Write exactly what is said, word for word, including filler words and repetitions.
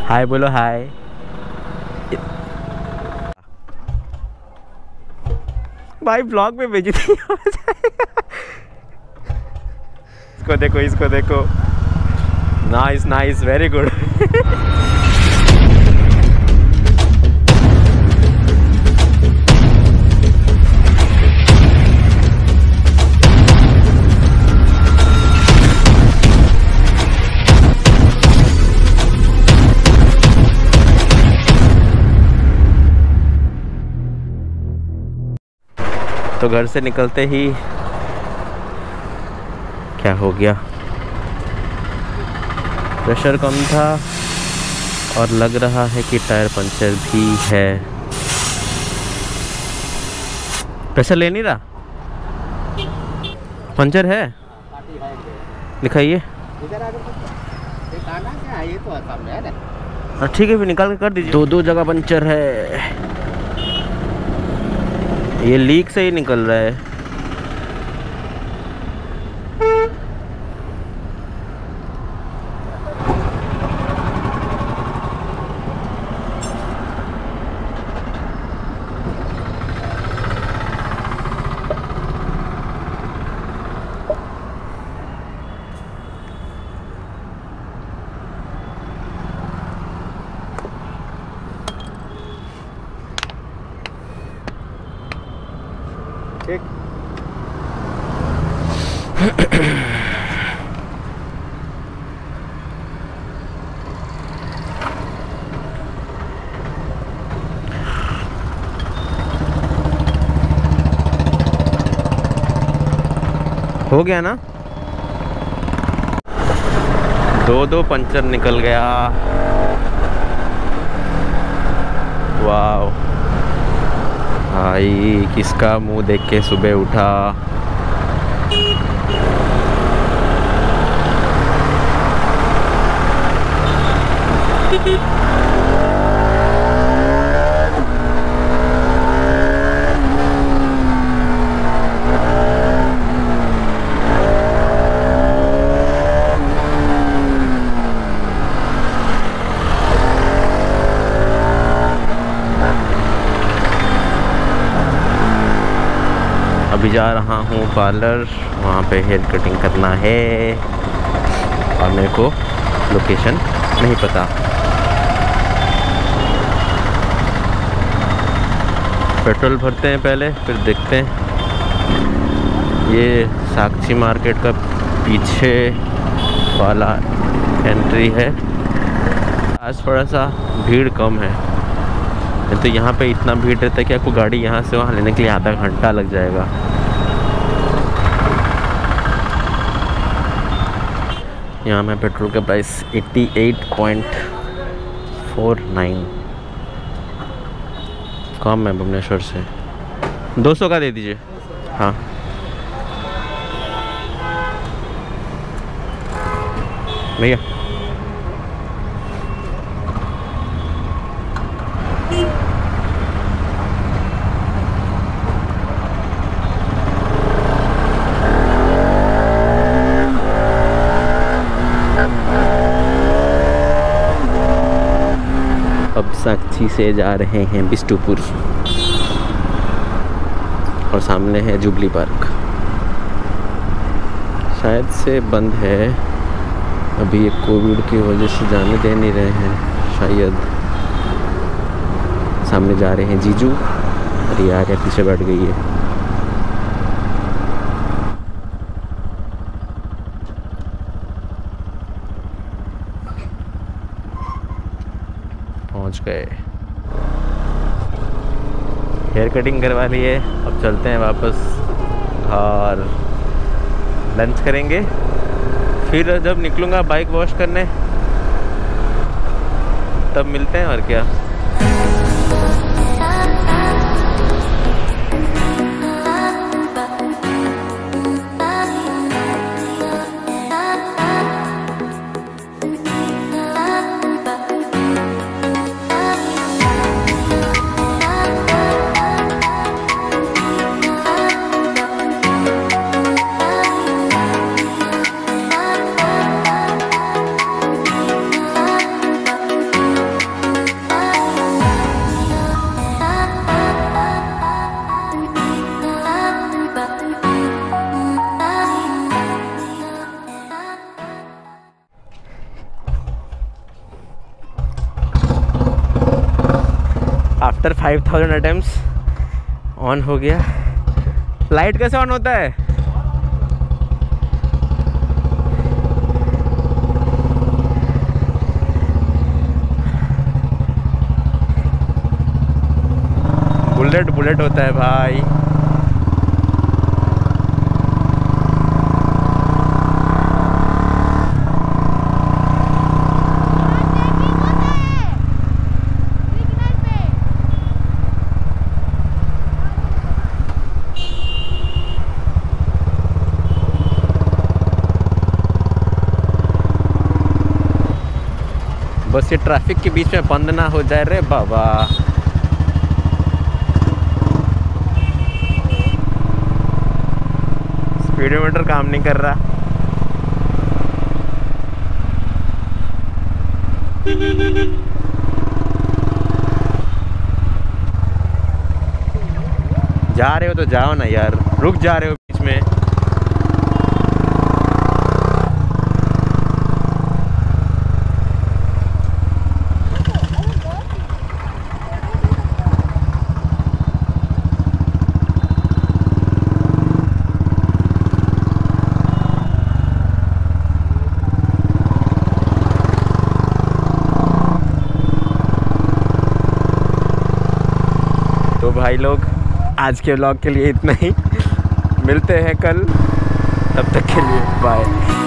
हाय बोलो हाय। भाई ब्लॉग में बेइज्जती हो जाएगा। इसको देखो, इसको देखो। Nice nice, very good. तो घर से निकलते ही क्या हो गया, प्रेशर कम था और लग रहा है कि टायर पंचर भी है। प्रेशर ले नहीं रहा, पंचर है, दिखाइए। ठीक है फिर निकाल के कर दीजिए। दो दो जगह पंचर है, ये लीक से ही निकल रहा है। ठीक। हो गया ना, दो दो पंचर निकल गया। वाह भाई, किसका मुंह देख के सुबह उठा। अभी जा रहा हूँ पार्लर, वहाँ पे हेयर कटिंग करना है और मेरे को लोकेशन नहीं पता। पेट्रोल भरते हैं पहले, फिर देखते हैं। ये साक्षी मार्केट का पीछे वाला एंट्री है। आज थोड़ा सा भीड़ कम है, नहीं तो यहाँ पे इतना भीड़ रहता है कि आपको गाड़ी यहाँ से वहाँ लेने के लिए आधा घंटा लग जाएगा। यहाँ में पेट्रोल का प्राइस अठासी पॉइंट फोर नाइन, कम है भुवनेश्वर से। दो सौ का दे दीजिए। हाँ भैया। अब साक्षी से जा रहे हैं बिष्टुपुर और सामने है जुबली पार्क। शायद से बंद है अभी, ये कोविड की वजह से जाने दे नहीं रहे हैं शायद। सामने जा रहे हैं जीजू और ये आगे पीछे बैठ गई है। पहुंच गए, हेयर कटिंग करवा ली है। अब चलते हैं वापस और लंच करेंगे। फिर जब निकलूँगा बाइक वॉश करने तब मिलते हैं, और क्या। After five thousand attempts on हो गया। लाइट कैसे ऑन होता है? बुलेट बुलेट होता है भाई। बस ये ट्रैफिक के बीच में बंद ना हो जाए रे बाबा। स्पीडोमीटर काम नहीं कर रहा। जा रहे हो तो जाओ ना यार, रुक जा रहे हो बीच में। तो भाई लोग आज के व्लॉग के लिए इतना ही, मिलते हैं कल, तब तक के लिए बाय।